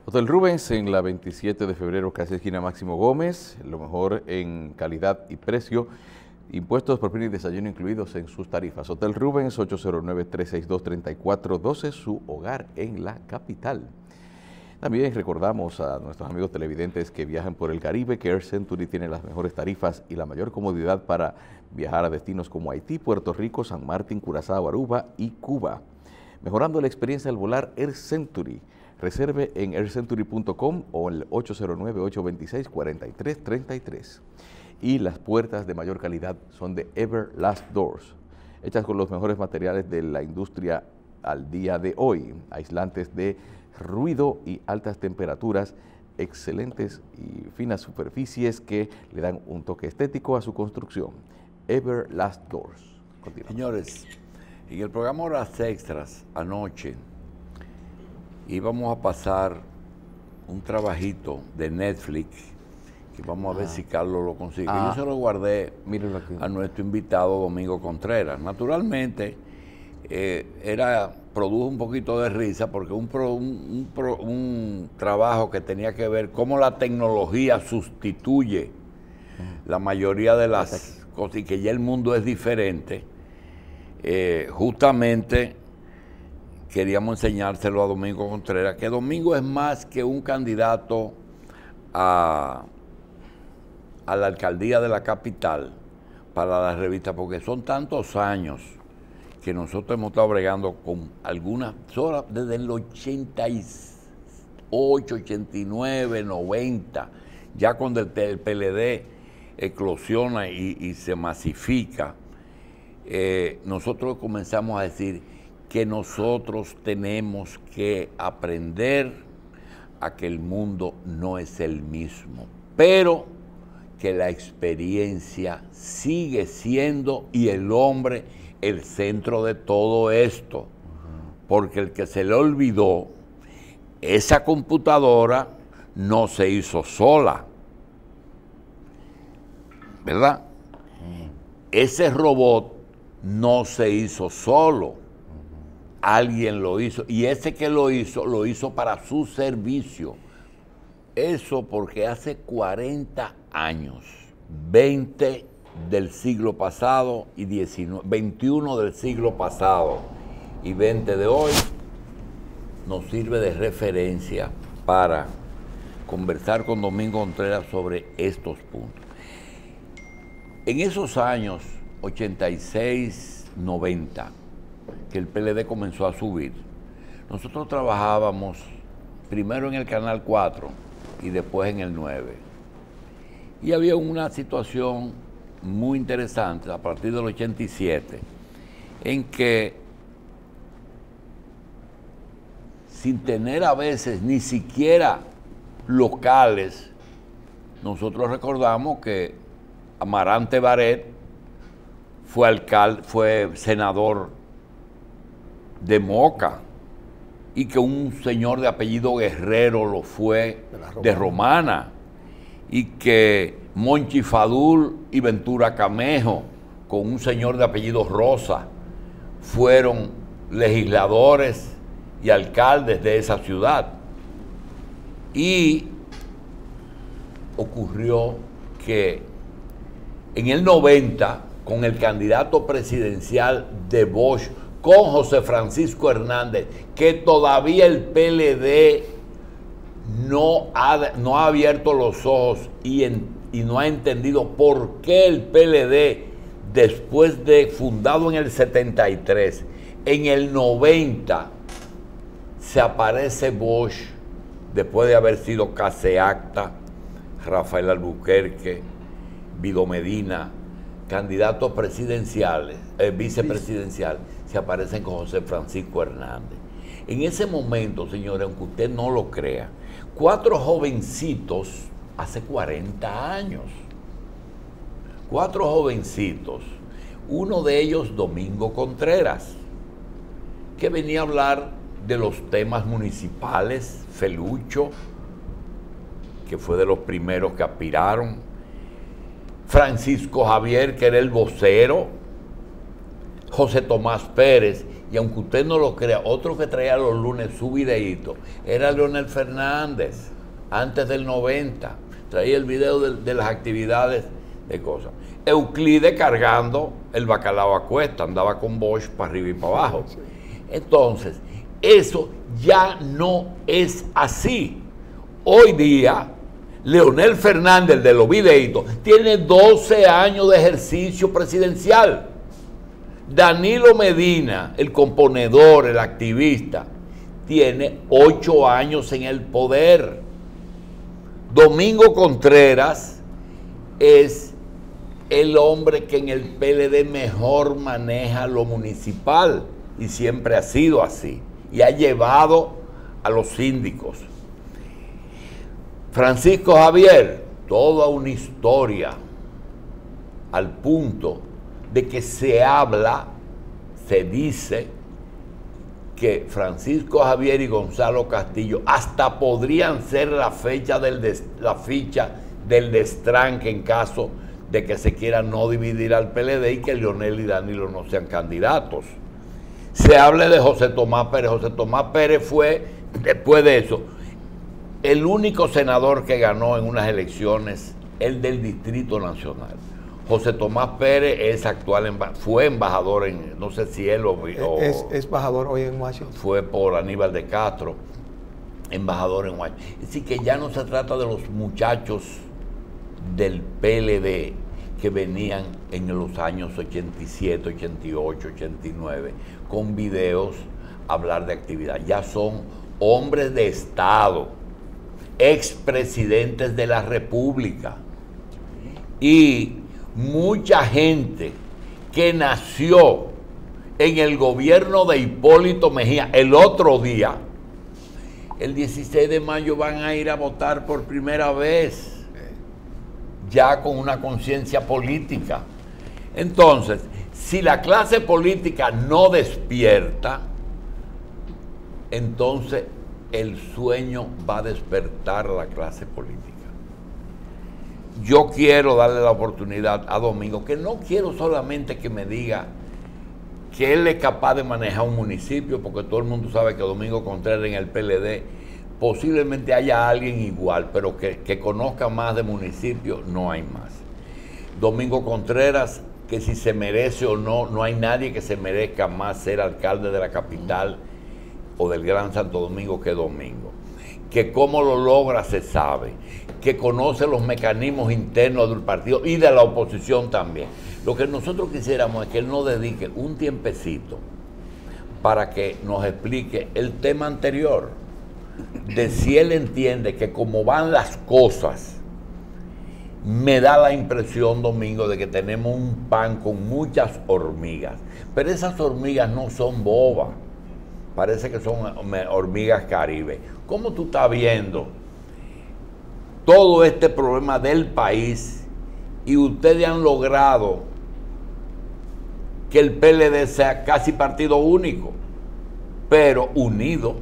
Hotel Rubens en la 27 de febrero, casi esquina Máximo Gómez, lo mejor en calidad y precio. Impuestos, propina y desayuno incluidos en sus tarifas. Hotel Rubens, 809-362-3412, su hogar en la capital. También recordamos a nuestros amigos televidentes que viajan por el Caribe que Air Century tiene las mejores tarifas y la mayor comodidad para viajar a destinos como Haití, Puerto Rico, San Martín, Curazao, Aruba y Cuba. Mejorando la experiencia al volar Air Century. Reserve en aircentury.com o en el 809-826-4333. Y las puertas de mayor calidad son de Everlast Doors, hechas con los mejores materiales de la industria al día de hoy, aislantes de ruido y altas temperaturas, excelentes y finas superficies que le dan un toque estético a su construcción. Everlast Doors. Continuamos. Señores, en el programa Horas Extras anoche íbamos a pasar un trabajito de Netflix que vamos a ver si Carlos lo consigue. Yo se lo guardé a nuestro invitado Domingo Contreras. Naturalmente, produjo un poquito de risa porque un trabajo que tenía que ver cómo la tecnología sustituye la mayoría de las cosas y que ya el mundo es diferente. Justamente queríamos enseñárselo a Domingo Contreras, que Domingo es más que un candidato a la alcaldía de la capital para la revista, porque son tantos años que nosotros hemos estado bregando con algunas horas desde el 88, 89, 90, ya cuando el PLD eclosiona y se masifica, nosotros comenzamos a decir que nosotros tenemos que aprender a que el mundo no es el mismo, pero que la experiencia sigue siendo y el hombre el centro de todo esto, porque el que se le olvidó, esa computadora no se hizo sola, ¿verdad? Ese robot no se hizo solo, alguien lo hizo, y ese que lo hizo para su servicio. Eso porque hace 40 años, 20 del siglo pasado y 21 del siglo pasado y 20 de hoy, nos sirve de referencia para conversar con Domingo Contreras sobre estos puntos. En esos años 86, 90, que el PLD comenzó a subir, nosotros trabajábamos primero en el Canal 4 y después en el 9. Y había una situación muy interesante a partir del 87, en que sin tener a veces ni siquiera locales, nosotros recordamos que Amarante Barret fue senador de Moca, y que un señor de apellido Guerrero lo fue de Romana, y que Monchi Fadul y Ventura Camejo, con un señor de apellido Rosa, fueron legisladores y alcaldes de esa ciudad. Y ocurrió que en el 90, con el candidato presidencial de Bosch, con José Francisco Hernández, que todavía el PLD no ha abierto los ojos y no ha entendido por qué el PLD, después de fundado en el 73, en el 90 se aparece Bosch, después de haber sido Caseacta, Rafael Albuquerque, Vido Medina, candidatos presidenciales, vicepresidencial, se aparecen con José Francisco Hernández. En ese momento, señores, aunque usted no lo crea, 4 jovencitos hace 40 años, 4 jovencitos, uno de ellos Domingo Contreras, que venía a hablar de los temas municipales, Felucho, que fue de los primeros que aspiraron, Francisco Javier, que era el vocero, José Tomás Pérez, y aunque usted no lo crea, otro que traía los lunes su videíto era Leonel Fernández, antes del 90. Traía el video de las actividades de cosas. Euclides cargando el bacalao a cuesta, andaba con Bosch para arriba y para abajo. Entonces, eso ya no es así. Hoy día, Leonel Fernández, de los videitos, tiene 12 años de ejercicio presidencial. Danilo Medina, el componedor, el activista, tiene 8 años en el poder. Domingo Contreras es el hombre que en el PLD mejor maneja lo municipal y siempre ha sido así y ha llevado a los síndicos. Francisco Javier, toda una historia al punto de que se habla, se dice que Francisco Javier y Gonzalo Castillo hasta podrían ser la ficha del destranque en caso de que se quiera no dividir al PLD y que Leonel y Danilo no sean candidatos. Se habla de José Tomás Pérez. José Tomás Pérez fue, después de eso, el único senador que ganó en unas elecciones, el del Distrito Nacional. José Tomás Pérez es actual, fue embajador en, no sé si él es embajador hoy en Washington. Fue por Aníbal de Castro, embajador en Washington. Es decir, que ya no se trata de los muchachos del PLD que venían en los años 87, 88, 89, con videos a hablar de actividad. Ya son hombres de Estado, expresidentes de la República y mucha gente que nació en el gobierno de Hipólito Mejía. El otro día, el 16 de mayo, van a ir a votar por primera vez, ya con una conciencia política. Entonces, si la clase política no despierta, entonces el sueño va a despertar a la clase política. Yo quiero darle la oportunidad a Domingo, que no quiero solamente que me diga que él es capaz de manejar un municipio, porque todo el mundo sabe que Domingo Contreras en el PLD posiblemente haya alguien igual, pero que conozca más de municipio, no hay más. Domingo Contreras, que si se merece o no, no hay nadie que se merezca más ser alcalde de la capital o del Gran Santo Domingo que Domingo. Que cómo lo logra se sabe, que conoce los mecanismos internos del partido y de la oposición también. Lo que nosotros quisiéramos es que él nos dedique un tiempecito para que nos explique el tema anterior, de si él entiende que como van las cosas, me da la impresión, Domingo, de que tenemos un pan con muchas hormigas, pero esas hormigas no son bobas, parece que son hormigas caribe. ¿Cómo tú estás viendo todo este problema del país y ustedes han logrado que el PLD sea casi partido único, pero unido?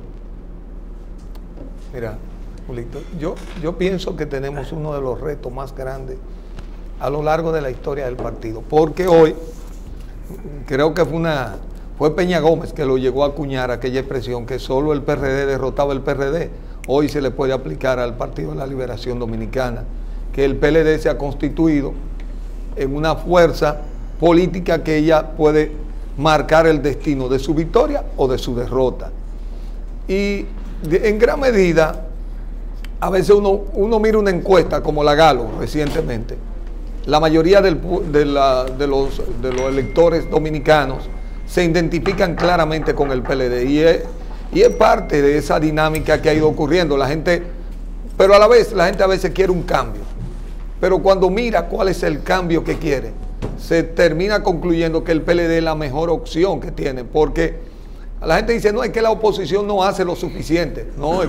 Mira, Julito, yo pienso que tenemos uno de los retos más grandes a lo largo de la historia del partido, porque hoy creo que fue Peña Gómez que lo llegó a acuñar aquella expresión que solo el PRD derrotaba el PRD. Hoy se le puede aplicar al Partido de la Liberación Dominicana, que el PLD se ha constituido en una fuerza política que ella puede marcar el destino de su victoria o de su derrota. Y en gran medida, a veces uno mira una encuesta como la Galo recientemente, la mayoría de los electores dominicanos se identifican claramente con el PLD y es parte de esa dinámica que ha ido ocurriendo. La gente, pero a la vez, la gente a veces quiere un cambio, pero cuando mira cuál es el cambio que quiere, se termina concluyendo que el PLD es la mejor opción que tiene, porque la gente dice, no, es que la oposición no hace lo suficiente. No, es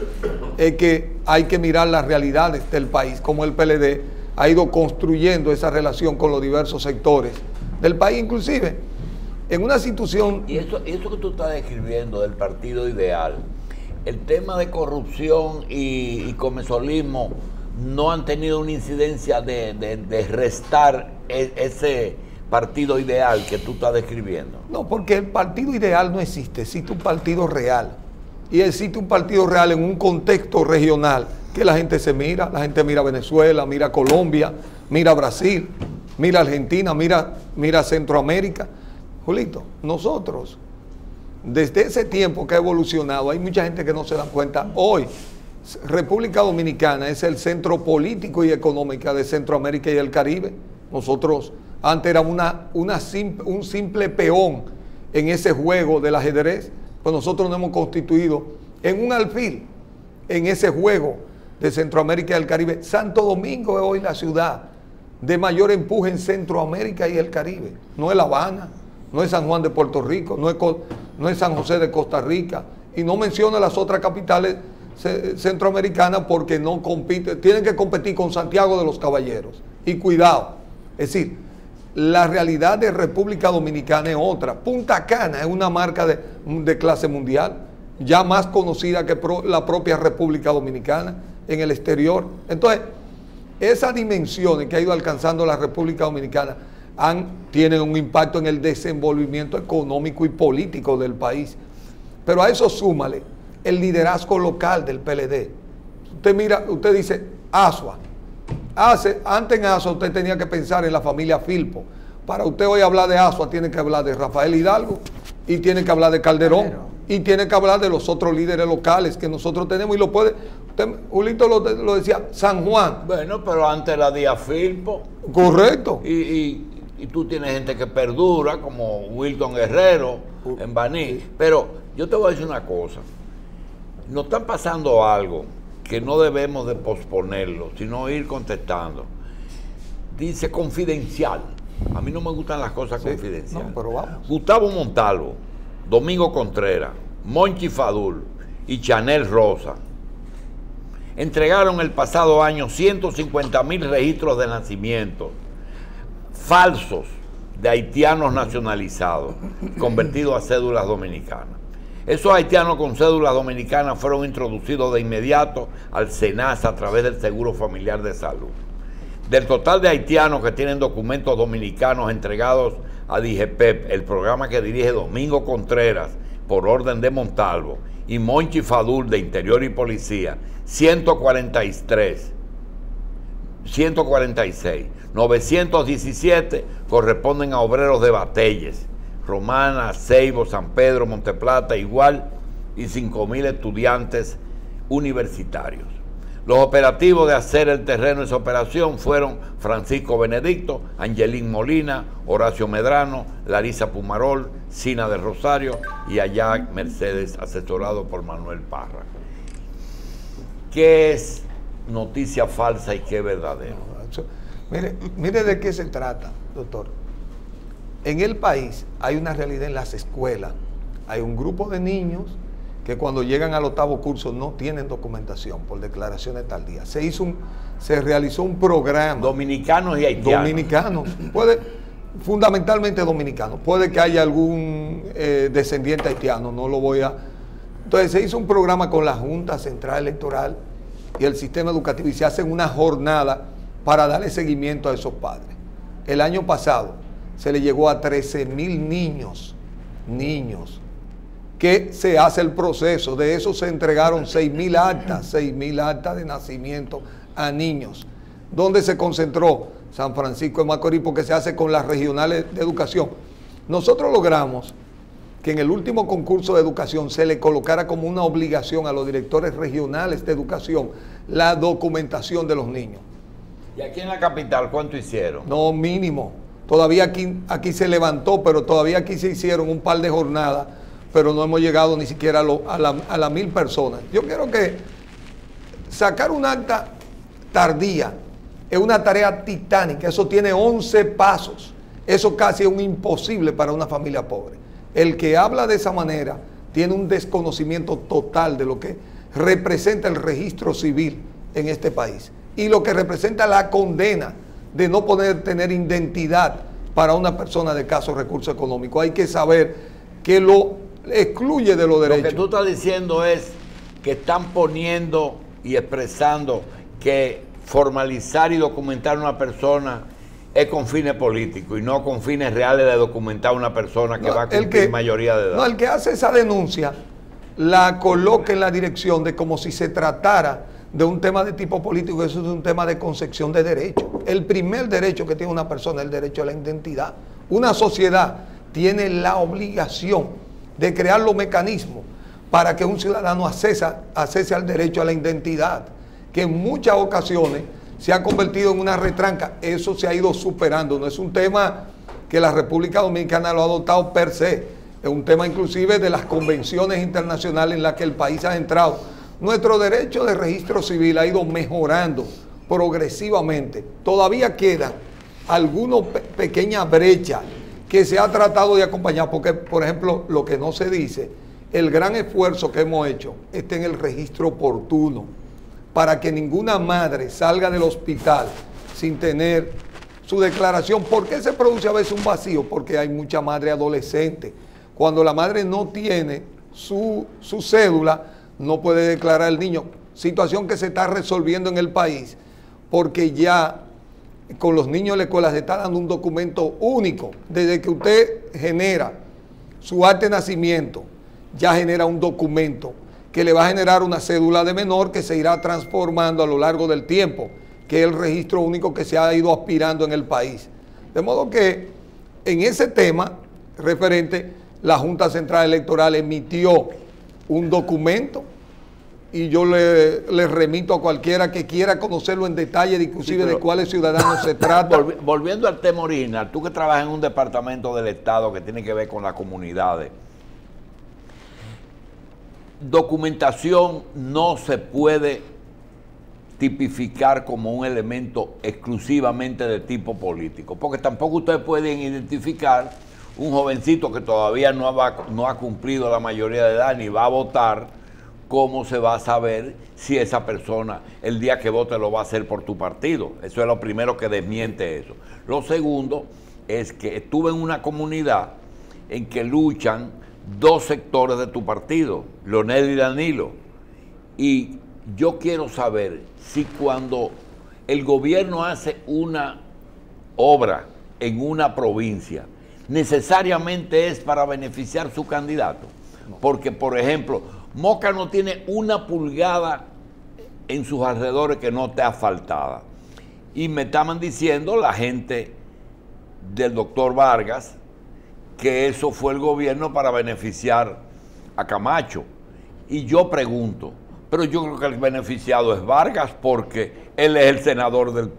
que hay que mirar las realidades del país, como el PLD ha ido construyendo esa relación con los diversos sectores del país, inclusive en una situación... Y eso que tú estás describiendo del partido ideal, el tema de corrupción y comesolismo no han tenido una incidencia de restar ese partido ideal que tú estás describiendo? No, porque el partido ideal no existe, existe un partido real. Y existe un partido real en un contexto regional que la gente se mira, la gente mira Venezuela, mira Colombia, mira Brasil, mira Argentina, mira Centroamérica. Julito, nosotros, desde ese tiempo que ha evolucionado, hay mucha gente que no se da cuenta. Hoy, República Dominicana es el centro político y económico de Centroamérica y el Caribe. Nosotros antes éramos un simple peón en ese juego del ajedrez, pues nosotros nos hemos constituido en un alfil en ese juego de Centroamérica y el Caribe. Santo Domingo es hoy la ciudad de mayor empuje en Centroamérica y el Caribe. No es La Habana, no es San Juan de Puerto Rico, no es San José de Costa Rica, y no menciona las otras capitales centroamericanas porque no compite, tienen que competir con Santiago de los Caballeros. Y cuidado, es decir, la realidad de República Dominicana es otra. Punta Cana es una marca de clase mundial, ya más conocida que la propia República Dominicana en el exterior. Entonces, esas dimensiones que ha ido alcanzando la República Dominicana tienen un impacto en el desenvolvimiento económico y político del país. Pero a eso súmale el liderazgo local del PLD. Usted mira, usted dice Asua. Antes en Asua usted tenía que pensar en la familia Filpo. Para usted hoy hablar de Asua tiene que hablar de Rafael Hidalgo y tiene que hablar de Calderón y tiene que hablar de los otros líderes locales que nosotros tenemos, y lo puede, Julito lo decía, San Juan. Bueno, pero antes era Díaz Filpo. Correcto. Y tú tienes gente que perdura, como Wilton Guerrero en Baní. Pero yo te voy a decir una cosa. Nos están pasando algo que no debemos de posponerlo, sino ir contestando. Dice confidencial. A mí no me gustan las cosas confidenciales. No, pero vamos. Gustavo Montalvo, Domingo Contreras, Monchi Fadul y Chanel Rosa entregaron el pasado año 150,000 registros de nacimiento falsos de haitianos nacionalizados, convertidos a cédulas dominicanas. Esos haitianos con cédulas dominicanas fueron introducidos de inmediato al SENASA a través del Seguro Familiar de Salud. Del total de haitianos que tienen documentos dominicanos entregados a DIGEPEP, el programa que dirige Domingo Contreras por orden de Montalvo, y Monchi Fadul de Interior y Policía, 146, 917 corresponden a obreros de Batelles, Romana, Ceibo, San Pedro, Monteplata, igual, y 5,000 estudiantes universitarios. Los operativos de hacer el terreno de esa operación fueron Francisco Benedicto, Angelín Molina, Horacio Medrano, Larisa Pumarol, Sina de Rosario y Ayac Mercedes, asesorado por Manuel Parra. ¿Qué es noticia falsa y qué verdadero? Mire de qué se trata, doctor. En el país hay una realidad en las escuelas. Hay un grupo de niños que cuando llegan al 8º curso no tienen documentación por declaraciones tardías. Se realizó un programa. Dominicanos y haitianos. Dominicanos. Fundamentalmente dominicanos. Puede que haya algún descendiente haitiano, no lo voy a... Entonces se hizo un programa con la Junta Central Electoral y el sistema educativo y se hace una jornada para darle seguimiento a esos padres. El año pasado se le llegó a 13,000 niños que se hace el proceso. De eso se entregaron 6,000 actas de nacimiento a niños. ¿Dónde se concentró? San Francisco de Macorís, porque se hace con las regionales de educación. Nosotros logramos que en el último concurso de educación se le colocara como una obligación a los directores regionales de educación la documentación de los niños. ¿Y aquí en la capital cuánto hicieron? No, mínimo. Todavía aquí se levantó, pero todavía aquí se hicieron un par de jornadas, pero no hemos llegado ni siquiera a las 1,000 personas. Yo quiero que sacar un acta tardía es una tarea titánica. Eso tiene 11 pasos. Eso casi es un imposible para una familia pobre. El que habla de esa manera tiene un desconocimiento total de lo que representa el registro civil en este país y lo que representa la condena de no poder tener identidad para una persona de escasos recursos económicos. Hay que saber que lo excluye de los derechos. Lo que tú estás diciendo es que están poniendo y expresando que formalizar y documentar a una persona es con fines políticos y no con fines reales de documentar a una persona que va a cumplir mayoría de edad. No, el que hace esa denuncia la coloca en la dirección de como si se tratara de un tema de tipo político. Eso es un tema de concepción de derecho. El primer derecho que tiene una persona es el derecho a la identidad. Una sociedad tiene la obligación de crear los mecanismos para que un ciudadano accese al derecho a la identidad, que en muchas ocasiones se ha convertido en una retranca. Eso se ha ido superando, no es un tema que la República Dominicana lo ha adoptado per se, es un tema inclusive de las convenciones internacionales en las que el país ha entrado. Nuestro derecho de registro civil ha ido mejorando progresivamente. Todavía quedan algunas pequeñas brechas que se ha tratado de acompañar, porque, por ejemplo, lo que no se dice, el gran esfuerzo que hemos hecho está en el registro oportuno, para que ninguna madre salga del hospital sin tener su declaración. ¿Por qué se produce a veces un vacío? Porque hay mucha madre adolescente. Cuando la madre no tiene su cédula, no puede declarar al niño. Situación que se está resolviendo en el país, porque ya con los niños de la escuela se está dando un documento único. Desde que usted genera su acta de nacimiento, ya genera un documento que le va a generar una cédula de menor que se irá transformando a lo largo del tiempo, que es el registro único que se ha ido aspirando en el país. De modo que en ese tema referente, la Junta Central Electoral emitió un documento y yo le remito a cualquiera que quiera conocerlo en detalle, inclusive de cuáles ciudadanos se trata. Volviendo al tema original, tú que trabajas en un departamento del Estado que tiene que ver con las comunidades, documentación no se puede tipificar como un elemento exclusivamente de tipo político, porque tampoco ustedes pueden identificar un jovencito que todavía no ha cumplido la mayoría de edad ni va a votar. ¿Cómo se va a saber si esa persona el día que vote lo va a hacer por tu partido? Eso es lo primero que desmiente eso. Lo segundo es que estuve en una comunidad en que luchan dos sectores de tu partido, Leonel y Danilo, y yo quiero saber si cuando el gobierno hace una obra en una provincia, necesariamente es para beneficiar su candidato. Porque, por ejemplo, Moca no tiene una pulgada en sus alrededores que no esté asfaltada. Y me estaban diciendo la gente del doctor Vargas que eso fue el gobierno para beneficiar a Camacho. Y yo pregunto, pero yo creo que el beneficiado es Vargas porque él es el senador del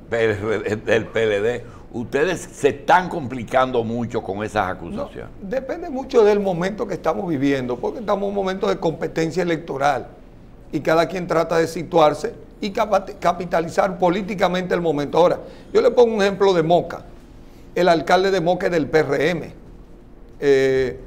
PLD. Ustedes se están complicando mucho con esas acusaciones. No, depende mucho del momento que estamos viviendo, porque estamos en un momento de competencia electoral y cada quien trata de situarse y capitalizar políticamente el momento. Ahora, yo le pongo un ejemplo de Moca. El alcalde de Moca es del PRM. Que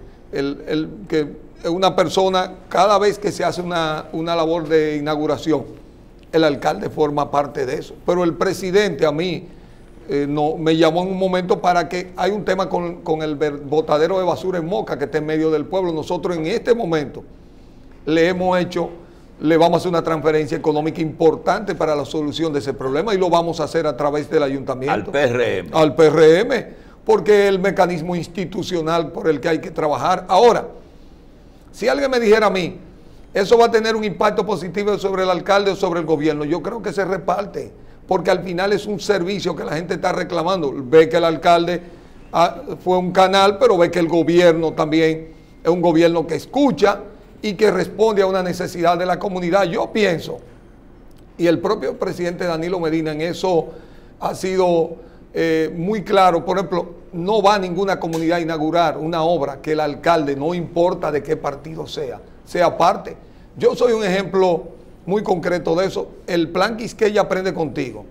es una persona, cada vez que se hace una labor de inauguración, el alcalde forma parte de eso. Pero el presidente a mí no, me llamó en un momento para que hay un tema con el botadero de basura en Moca que está en medio del pueblo. Nosotros en este momento le vamos a hacer una transferencia económica importante para la solución de ese problema y lo vamos a hacer a través del ayuntamiento. Al PRM. Al PRM, porque es el mecanismo institucional por el que hay que trabajar. Ahora, si alguien me dijera a mí, eso va a tener un impacto positivo sobre el alcalde o sobre el gobierno, yo creo que se reparte, porque al final es un servicio que la gente está reclamando. Ve que el alcalde fue un canal, pero ve que el gobierno también es un gobierno que escucha y que responde a una necesidad de la comunidad. Yo pienso, y el propio presidente Danilo Medina en eso ha sido muy claro. Por ejemplo, no va a ninguna comunidad a inaugurar una obra que el alcalde, no importa de qué partido sea parte. Yo soy un ejemplo muy concreto de eso. El plan Quisqueya Aprende Contigo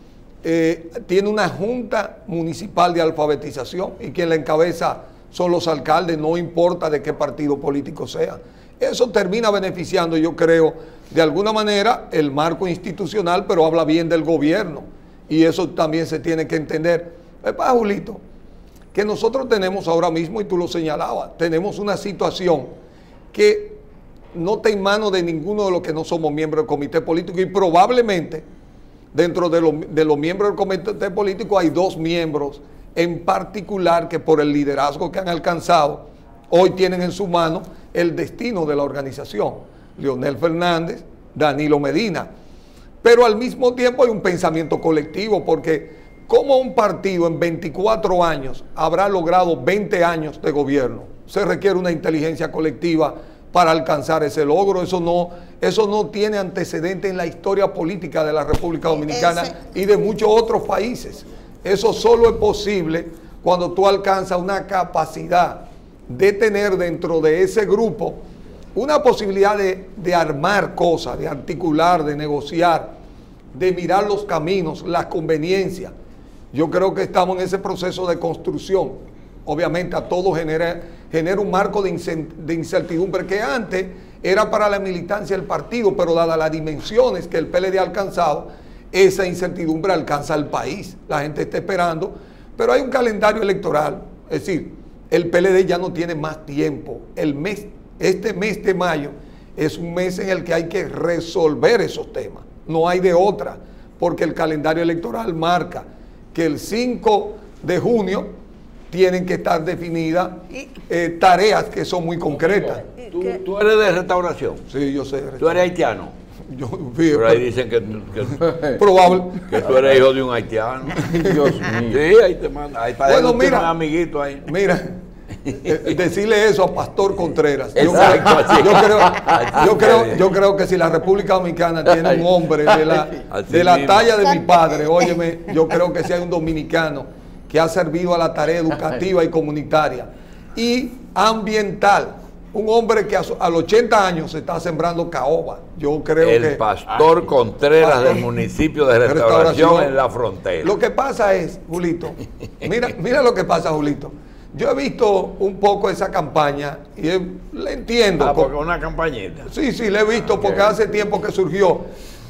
tiene una junta municipal de alfabetización y quien la encabeza son los alcaldes, no importa de qué partido político sea. Eso termina beneficiando, yo creo, de alguna manera el marco institucional, pero habla bien del gobierno. Y eso también se tiene que entender. Para Julito, que nosotros tenemos ahora mismo, y tú lo señalabas, tenemos una situación que no está en manos de ninguno de los que no somos miembros del comité político y probablemente dentro de los miembros del comité político hay 2 miembros en particular que por el liderazgo que han alcanzado, hoy tienen en su mano el destino de la organización. Leonel Fernández, Danilo Medina. Pero al mismo tiempo hay un pensamiento colectivo, porque ¿cómo un partido en 24 años habrá logrado 20 años de gobierno? Se requiere una inteligencia colectiva para alcanzar ese logro. Eso no tiene antecedente en la historia política de la República Dominicana y de muchos otros países. Eso solo es posible cuando tú alcanzas una capacidad de tener dentro de ese grupo una posibilidad de armar cosas, de articular, de negociar, de mirar los caminos, las conveniencias. Yo creo que estamos en ese proceso de construcción. Obviamente a todos genera un marco de incertidumbre que antes era para la militancia del partido, pero dadas las dimensiones que el PLD ha alcanzado, esa incertidumbre alcanza al país. La gente está esperando, pero hay un calendario electoral. Es decir, el PLD ya no tiene más tiempo. Este mes de mayo es un mes en el que hay que resolver esos temas. No hay de otra, porque el calendario electoral marca que el 5 de junio tienen que estar definidas tareas que son muy concretas. ¿Tú eres de restauración? Sí, yo sé. ¿Tú eres haitiano? Pero ahí dicen que probable que tú eres hijo de un haitiano. Dios mío. Sí, ahí te manda. Ahí para bueno, mira, un amiguito ahí. Mira, decirle eso a Pastor Contreras. Yo creo que si la República Dominicana tiene un hombre de la talla de mi padre, óyeme, yo creo que si hay un dominicano que ha servido a la tarea educativa y comunitaria y ambiental, un hombre que a los 80 años se está sembrando caoba. Yo creo que el Pastor Contreras del municipio de Restauración en la Frontera. Lo que pasa es, Julito, mira lo que pasa, Julito. Yo he visto un poco esa campaña y le entiendo. Porque una campañita. Sí, le he visto porque hace tiempo que surgió.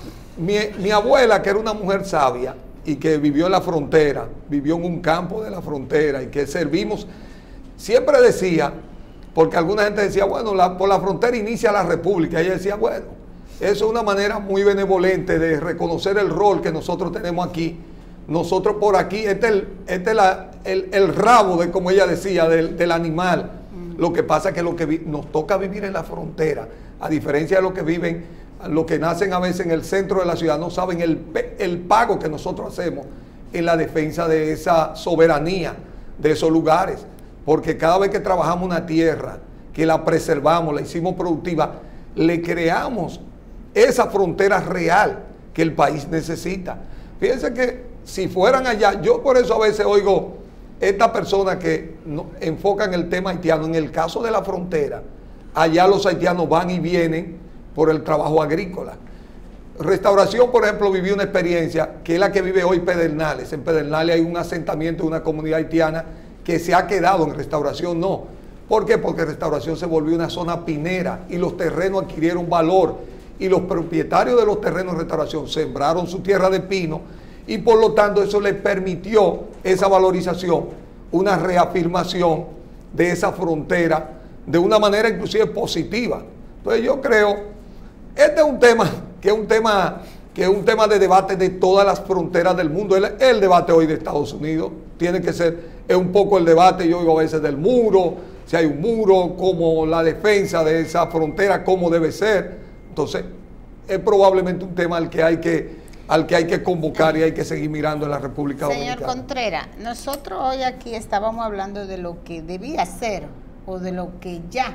Mi abuela, que era una mujer sabia y que vivió en la frontera, vivió en un campo de la frontera y que servimos, siempre decía, porque alguna gente decía, bueno, por la frontera inicia la república. Ella decía, bueno, eso es una manera muy benevolente de reconocer el rol que nosotros tenemos aquí. Nosotros por aquí, este es el rabo de, como ella decía, del animal. Lo que pasa es que nos toca vivir en la frontera, a diferencia de los que nacen a veces en el centro de la ciudad, no saben el pago que nosotros hacemos en la defensa de esa soberanía, de esos lugares. Porque cada vez que trabajamos una tierra, que la preservamos, la hicimos productiva, le creamos esa frontera real que el país necesita. Fíjense que si fueran allá, yo por eso a veces oigo esta persona que enfocan el tema haitiano. En el caso de la frontera, allá los haitianos van y vienen por el trabajo agrícola. Restauración, por ejemplo, vivió una experiencia que es la que vive hoy Pedernales. En Pedernales hay un asentamiento de una comunidad haitiana que se ha quedado. En Restauración no. ¿Por qué? Porque Restauración se volvió una zona pinera y los terrenos adquirieron valor y los propietarios de los terrenos de Restauración sembraron su tierra de pino y por lo tanto eso les permitió esa valorización, una reafirmación de esa frontera de una manera inclusive positiva. Entonces yo creo, este es un tema que es un tema de debate de todas las fronteras del mundo. El debate hoy de Estados Unidos tiene que ser, es un poco el debate, yo digo a veces del muro, si hay un muro, como la defensa de esa frontera, cómo debe ser. Entonces, es probablemente un tema al que hay que convocar y hay que seguir mirando en la República Dominicana. Señor Contreras, nosotros hoy aquí estábamos hablando de lo que debía ser o de lo que ya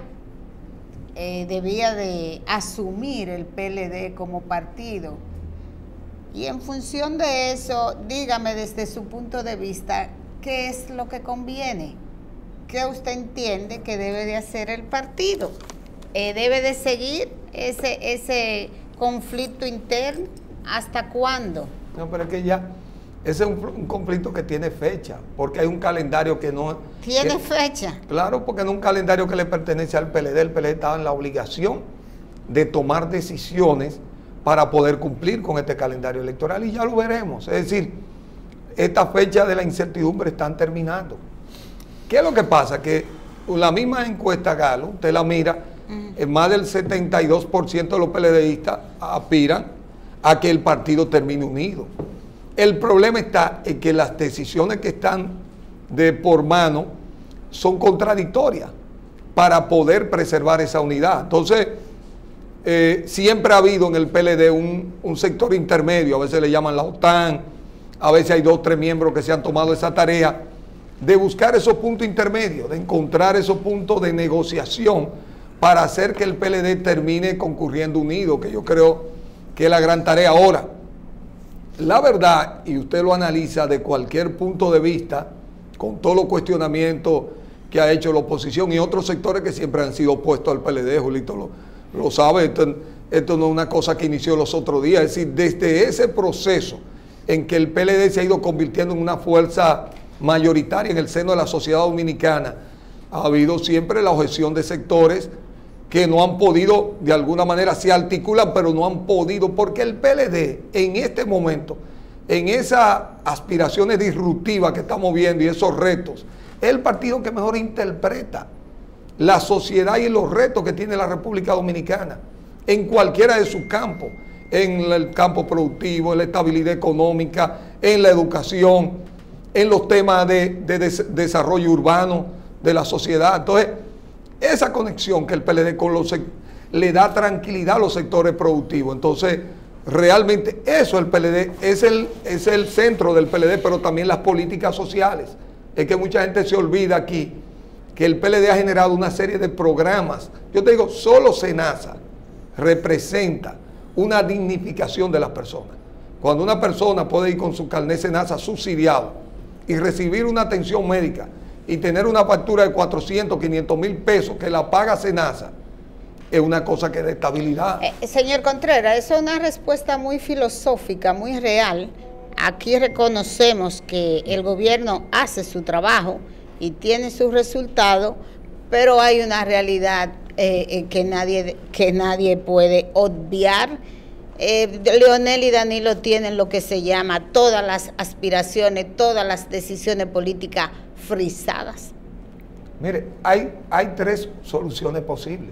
debía de asumir el PLD como partido. Y en función de eso, dígame desde su punto de vista, ¿qué es lo que conviene? ¿Qué usted entiende que debe de hacer el partido? ¿Debe de seguir ese conflicto interno? ¿Hasta cuándo? No, pero es que ya, ese es un conflicto que tiene fecha, porque hay un calendario que no... ¿Tiene fecha? Claro, porque no es un calendario que le pertenece al PLD. El PLD estaba en la obligación de tomar decisiones para poder cumplir con este calendario electoral y ya lo veremos. Es decir, esta fecha de la incertidumbre están terminando. ¿Qué es lo que pasa? Que la misma encuesta Galo, usted la mira, más del 72% de los PLDistas aspiran a que el partido termine unido. El problema está en que las decisiones que están de por mano son contradictorias para poder preservar esa unidad. Entonces, siempre ha habido en el PLD un sector intermedio, a veces le llaman la OTAN, a veces hay 2 o 3 miembros que se han tomado esa tarea de buscar esos puntos intermedios, de encontrar esos puntos de negociación para hacer que el PLD termine concurriendo unido, que yo creo que es la gran tarea. Ahora, la verdad, y usted lo analiza de cualquier punto de vista, con todos los cuestionamientos que ha hecho la oposición y otros sectores que siempre han sido opuestos al PLD, Julito lo sabe, esto no es una cosa que inició los otros días, es decir, desde ese proceso en que el PLD se ha ido convirtiendo en una fuerza mayoritaria en el seno de la sociedad dominicana, ha habido siempre la objeción de sectores que no han podido, de alguna manera se articulan, pero no han podido, porque el PLD en este momento, en esas aspiraciones disruptivas que estamos viendo y esos retos, es el partido que mejor interpreta la sociedad y los retos que tiene la República Dominicana, en cualquiera de sus campos, en el campo productivo, en la estabilidad económica, en la educación, en los temas de desarrollo urbano de la sociedad. Entonces, esa conexión que el PLD con le da tranquilidad a los sectores productivos. Entonces, realmente eso el PLD es el centro del PLD, pero también las políticas sociales. Es que mucha gente se olvida aquí que el PLD ha generado una serie de programas. Yo te digo, solo SENASA representa una dignificación de las personas. Cuando una persona puede ir con su carnet SENASA subsidiado y recibir una atención médica y tener una factura de 400, 500 mil pesos que la paga SENASA, es una cosa que da estabilidad. Señor Contreras, eso es una respuesta muy filosófica, muy real. Aquí reconocemos que el gobierno hace su trabajo y tiene sus resultados, pero hay una realidad que nadie puede obviar. Leonel y Danilo tienen lo que se llama todas las aspiraciones, todas las decisiones políticas frisadas. Mire, hay 3 soluciones posibles.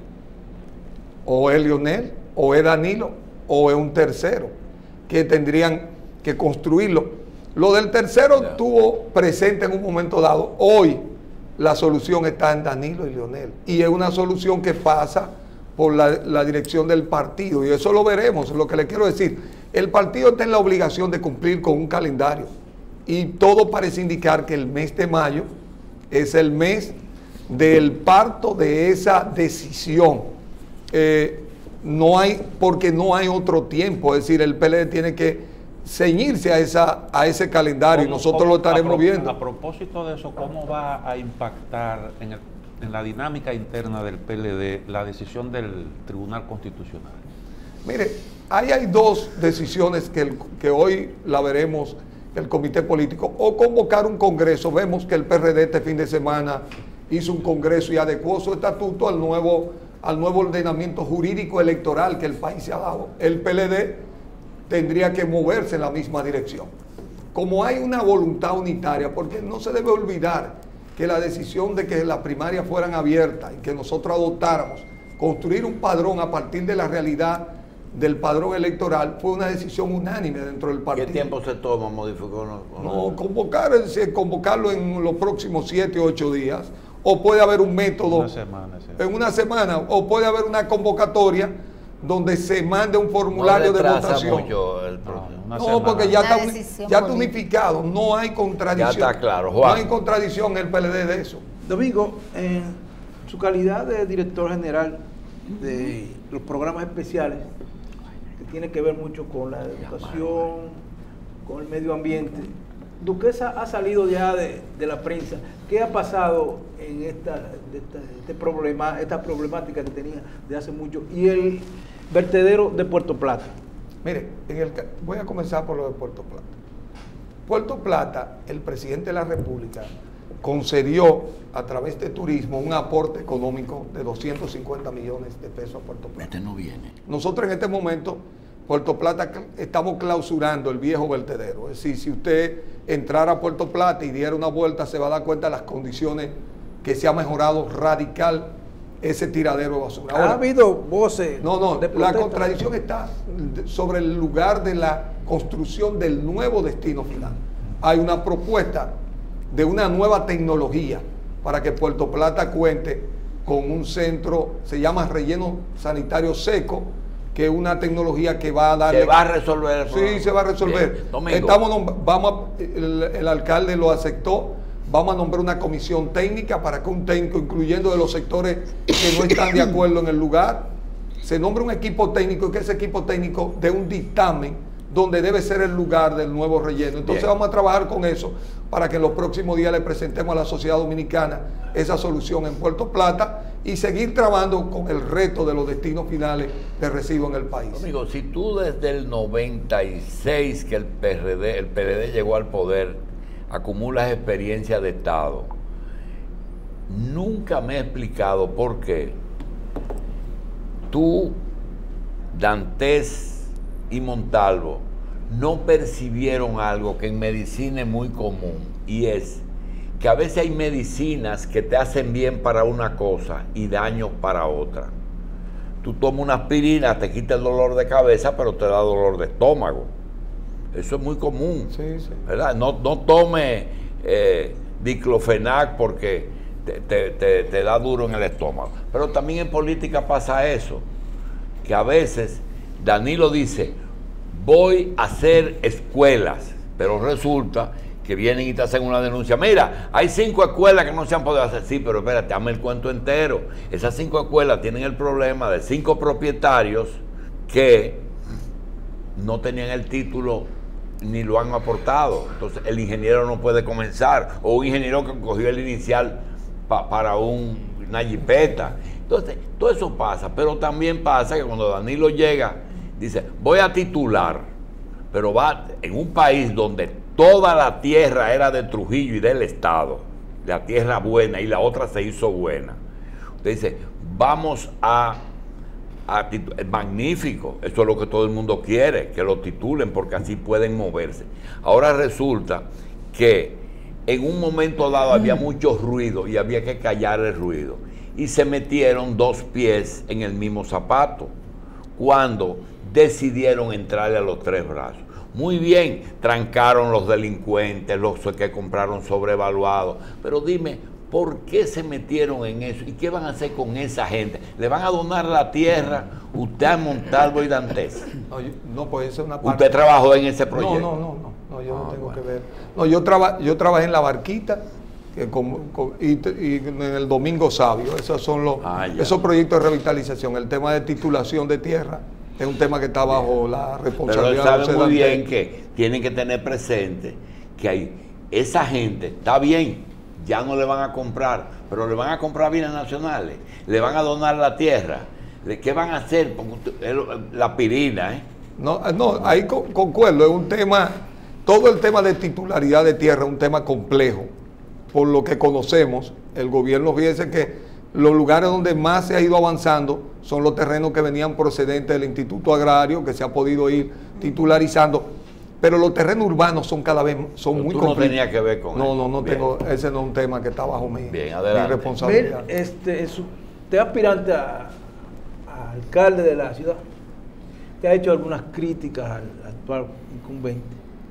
O es Leonel, o es Danilo, o es un tercero, que tendrían que construirlo. Lo del tercero estuvo presente en un momento dado. Hoy la solución está en Danilo y Leonel. Y es una solución que pasa por la dirección del partido. Y eso lo veremos, lo que le quiero decir. El partido está en la obligación de cumplir con un calendario. Y todo parece indicar que el mes de mayo es el mes del parto de esa decisión. Porque no hay otro tiempo. Es decir, el PLD tiene que ceñirse a ese calendario y nosotros lo estaremos viendo. A propósito de eso, ¿cómo va a impactar en la dinámica interna del PLD la decisión del Tribunal Constitucional? Mire, ahí hay 2 decisiones que hoy la veremos el Comité Político, o convocar un congreso. Vemos que el PRD este fin de semana hizo un congreso y adecuó su estatuto al nuevo ordenamiento jurídico electoral que el país se ha dado. El PLD tendría que moverse en la misma dirección. Como hay una voluntad unitaria, porque no se debe olvidar que la decisión de que las primarias fueran abiertas y que nosotros adoptáramos construir un padrón a partir de la realidad del padrón electoral fue una decisión unánime dentro del partido. ¿Qué tiempo se toma modificarlo? No, convocarlo en los próximos 7 o 8 días, o puede haber un método una semana, sí. En una semana, o puede haber una convocatoria donde se mande un formulario de votación. Mucho el porque ya está unificado, no hay contradicción. Ya está claro, Juan. No hay contradicción en el PLD de eso. Domingo, en su calidad de director general de los programas especiales, que tiene que ver mucho con la educación, con el medio ambiente, Duquesa ha salido ya de la prensa. ¿Qué ha pasado en esta problemática que tenía de hace mucho? Y el vertedero de Puerto Plata. Mire, voy a comenzar por lo de Puerto Plata. Puerto Plata, el presidente de la República concedió a través de turismo un aporte económico de 250 millones de pesos a Puerto Plata. Este no viene. Nosotros en este momento, Puerto Plata, estamos clausurando el viejo vertedero. Es decir, si usted entrara a Puerto Plata y diera una vuelta, se va a dar cuenta de las condiciones que se ha mejorado radical ese tiradero de basura. ¿Ha Ahora, habido voces? no, de la protesta? contradicción está sobre el lugar de la construcción del nuevo destino final. Hay una propuesta de una nueva tecnología para que Puerto Plata cuente con un centro, se llama relleno sanitario seco, que es una tecnología que va a darle... ¿Se va a resolver el problema? Sí, se va a resolver. Bien. Domingo. El alcalde lo aceptó. Vamos a nombrar una comisión técnica para que un técnico, incluyendo de los sectores que no están de acuerdo en el lugar, se nombre un equipo técnico y que ese equipo técnico dé un dictamen donde debe ser el lugar del nuevo relleno. Entonces vamos a trabajar con eso para que en los próximos días le presentemos a la sociedad dominicana esa solución en Puerto Plata y seguir trabajando con el reto de los destinos finales de residuos en el país. Amigo, si tú desde el 96 que el PLD llegó al poder, acumulas experiencia de Estado, nunca me he explicado por qué tú, Dantes y Montalvo no percibieron algo que en medicina es muy común, y es que a veces hay medicinas que te hacen bien para una cosa y daño para otra. Tú tomas una aspirina, te quita el dolor de cabeza, pero te da dolor de estómago. Eso es muy común, Sí, sí. ¿verdad? No tome diclofenac porque te da duro en el estómago. Pero también en política pasa eso, que a veces Danilo dice, voy a hacer escuelas, pero resulta que vienen y te hacen una denuncia. Mira, hay 5 escuelas que no se han podido hacer. Sí, pero espérate, hazme el cuento entero. Esas 5 escuelas tienen el problema de 5 propietarios que no tenían el título ni lo han aportado. Entonces el ingeniero no puede comenzar, o un ingeniero que cogió el inicial para una jipeta. Entonces todo eso pasa, pero también pasa que cuando Danilo llega, dice, voy a titular, pero va en un país donde toda la tierra era de Trujillo y del Estado, la tierra buena, y la otra se hizo buena. Usted dice, vamos a magnífico, eso es lo que todo el mundo quiere, que lo titulen porque así pueden moverse. Ahora resulta que en un momento dado había mucho ruido y había que callar el ruido, y se metieron 2 pies en el mismo zapato cuando decidieron entrarle a los 3 brazos. Muy bien, trancaron los delincuentes, los que compraron sobrevaluados, pero dime, ¿por qué se metieron en eso? ¿Y qué van a hacer con esa gente? ¿Le van a donar la tierra usted a Montalvo y Dantes? No, pues esa es una parte. ¿Usted trabajó en ese proyecto? No, yo no tengo que ver. No, yo trabajé en La Barquita y en el Domingo Sabio. Esos son esos proyectos de revitalización. El tema de titulación de tierra es un tema que está bajo la responsabilidad. Pero él sabe muy bien que tienen que tener presente que hay esa gente, está bien, ya no le van a comprar, pero le van a comprar bienes nacionales, le van a donar la tierra. ¿Qué van a hacer? La pirina, No, ahí concuerdo, es un tema, todo el tema de titularidad de tierra es un tema complejo. Por lo que conocemos, el gobierno, fíjese que los lugares donde más se ha ido avanzando son los terrenos que venían procedentes del Instituto Agrario, que se ha podido ir titularizando, pero los terrenos urbanos son cada vez muy complicados. No tenía que ver con eso. No tengo, ese no es un tema que está bajo mi responsabilidad. Usted es aspirante a alcalde de la ciudad. Te ha hecho algunas críticas al actual incumbente,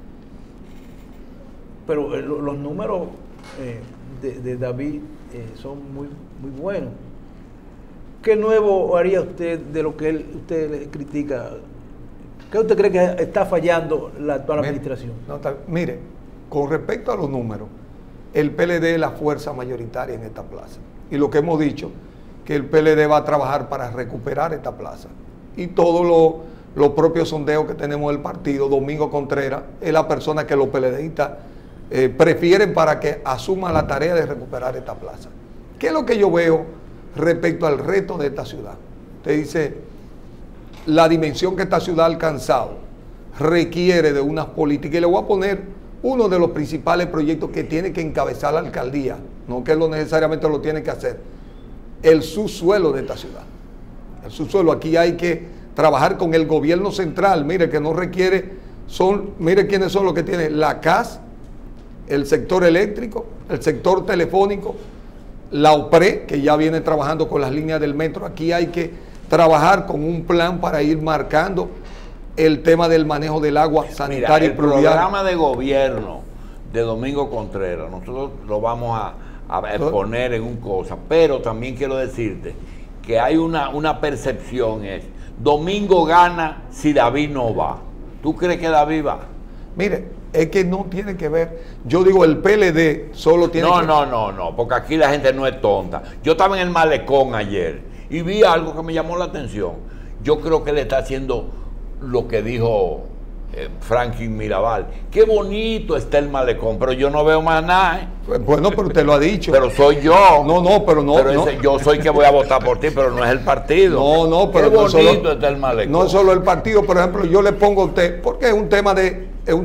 pero los números de David son muy buenos. ¿Qué nuevo haría usted de lo que usted le critica? ¿Qué usted cree que está fallando la actual administración? Mire, con respecto a los números, el PLD es la fuerza mayoritaria en esta plaza. Y lo que hemos dicho, que el PLD va a trabajar para recuperar esta plaza. Y todos los propios sondeos que tenemos del partido, Domingo Contreras es la persona que los PLDistas prefieren para que asuma la tarea de recuperar esta plaza. ¿Qué es lo que yo veo respecto al reto de esta ciudad? Usted dice, la dimensión que esta ciudad ha alcanzado requiere de unas políticas, y le voy a poner uno de los principales proyectos que tiene que encabezar la alcaldía, no que necesariamente lo tiene que hacer, el subsuelo de esta ciudad. El subsuelo, aquí hay que trabajar con el gobierno central, mire que no requiere, mire quiénes son los que tienen la CAS, el sector eléctrico, el sector telefónico, la OPRE, que ya viene trabajando con las líneas del metro. Aquí hay que trabajar con un plan para ir marcando el tema del manejo del agua sanitaria y pluvial. El programa de gobierno de Domingo Contreras, nosotros lo vamos a exponer en un cosa, pero también quiero decirte que hay una percepción, es Domingo gana si David no va. ¿Tú crees que David va? Mire, es que no tiene que ver, yo digo el PLD solo tiene que... No, porque aquí la gente no es tonta. Yo estaba en el malecón ayer y vi algo que me llamó la atención. Yo creo que él está haciendo lo que dijo Franklin Mirabal. Qué bonito está el malecón, pero yo no veo más nada. Bueno, pero usted lo ha dicho. Pero soy yo. Pero no. Yo soy que voy a votar por ti, pero no es el partido. Pero qué bonito está el malecón. No es solo el partido, por ejemplo, yo le pongo a usted, porque es un tema de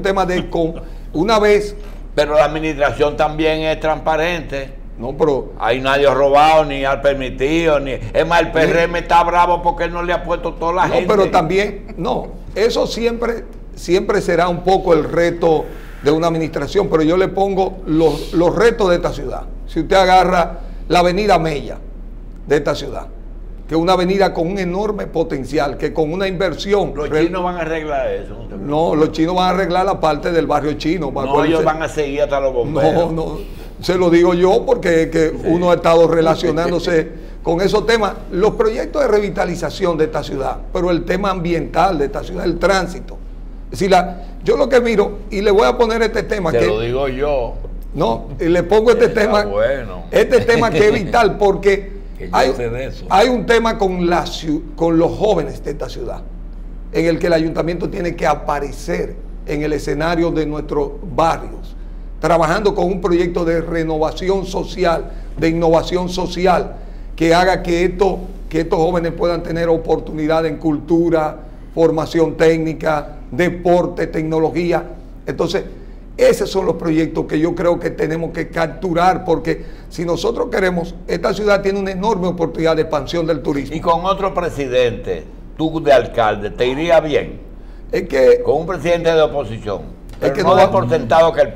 una vez. Pero la administración también es transparente. No, pero ahí nadie ha robado, ni ha permitido, ni... Es más, el PRM está bravo porque él no le ha puesto toda la gente. No, pero también, eso siempre será un poco el reto de una administración, pero yo le pongo los retos de esta ciudad. Si usted agarra la avenida Mella de esta ciudad, que es una avenida con un enorme potencial, que con una inversión... Los chinos van a arreglar eso. No, los chinos van a arreglar la parte del barrio chino. No, ellos van a seguir hasta los bomberos. No, se lo digo yo porque uno ha estado relacionándose con esos temas. Los proyectos de revitalización de esta ciudad, pero el tema ambiental de esta ciudad, el tránsito. Es decir, yo lo que miro, y le voy a poner este tema Te lo digo yo. No, y le pongo este tema. Bueno. Este tema que es vital porque hay un tema con los jóvenes de esta ciudad, en el que el ayuntamiento tiene que aparecer en el escenario de nuestros barrios, trabajando con un proyecto de renovación social, de innovación social, que haga que estos jóvenes puedan tener oportunidad en cultura, formación técnica, deporte, tecnología. Entonces, esos son los proyectos que yo creo que tenemos que capturar, porque si nosotros queremos, esta ciudad tiene una enorme oportunidad de expansión del turismo. Y con otro presidente, tú de alcalde, ¿te iría bien? Es que... Con un presidente de oposición. Es que no da por sentado que el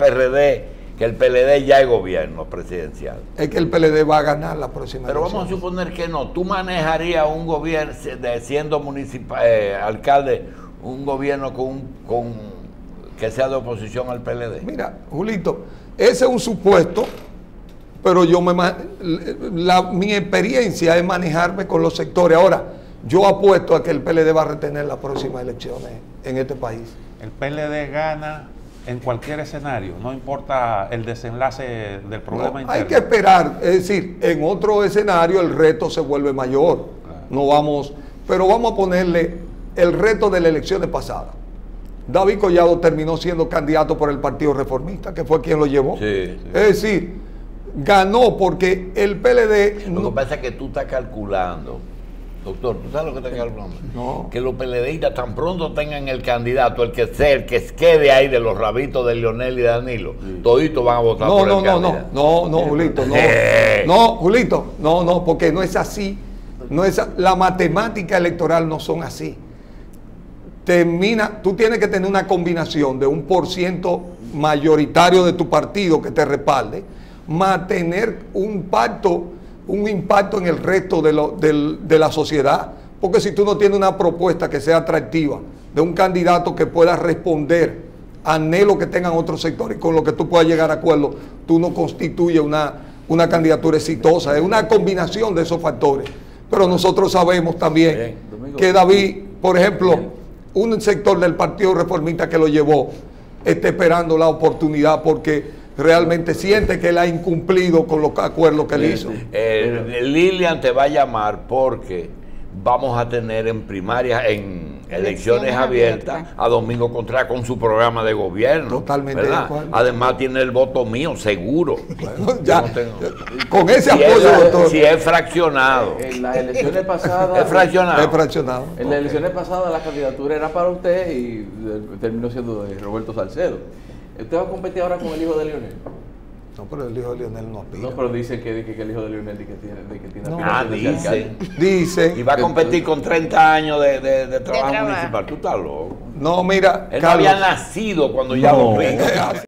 PLD ya es gobierno presidencial. Es que el PLD va a ganar la próxima Pero elección. vamos a suponer que no. ¿Tú manejarías un gobierno, siendo alcalde, un gobierno con que sea de oposición al PLD? Mira, Julito, ese es un supuesto, pero mi experiencia es manejarme con los sectores. Ahora, yo apuesto a que el PLD va a retener las próximas elecciones en este país. El PLD gana en cualquier escenario, no importa el desenlace del problema interno. Hay que esperar, es decir, en otro escenario el reto se vuelve mayor. Pero vamos a ponerle el reto de las elecciones pasadas. David Collado terminó siendo candidato por el Partido Reformista, que fue quien lo llevó. Sí. Es decir, ganó porque el PLD... Lo que pasa es que tú estás calculando, doctor, ¿tú sabes lo que estás calculando? No. Que los PLDistas tan pronto tengan el candidato, el que quede ahí de los rabitos de Leonel y Danilo, toditos van a votar por el candidato. No, Julito, no. No, Julito, no, porque no es así. La matemática electoral no son así. Tú tienes que tener una combinación de un % mayoritario de tu partido que te respalde, mantener un impacto en el resto de la sociedad, porque si tú no tienes una propuesta que sea atractiva, de un candidato que pueda responder a anhelos que tengan otros sectores y con lo que tú puedas llegar a acuerdo, tú no constituyes una candidatura exitosa. Es una combinación de esos factores. Pero nosotros sabemos también que David, por ejemplo, un sector del Partido Reformista que lo llevó, está esperando la oportunidad porque realmente siente que él ha incumplido con los acuerdos que él hizo. Lilian te va a llamar porque vamos a tener en primarias, en elecciones abiertas, a Domingo Contreras con su programa de gobierno. Totalmente. Además tiene el voto mío, seguro. Bueno, con ese apoyo, doctor. Si es fraccionado. En las elecciones pasadas... Es fraccionado. Es fraccionado. En las elecciones pasadas la candidatura era para usted y terminó siendo de Roberto Salcedo. ¿Usted va a competir ahora con el hijo de Leonel? No, pero el hijo de Leonel no aspira. No, pero dicen que el hijo de Leonel tiene Dice. Dice. Y va a competir con 30 años de trabajo municipal. Tú estás loco. No, mira. Él no había nacido cuando ya lo vi.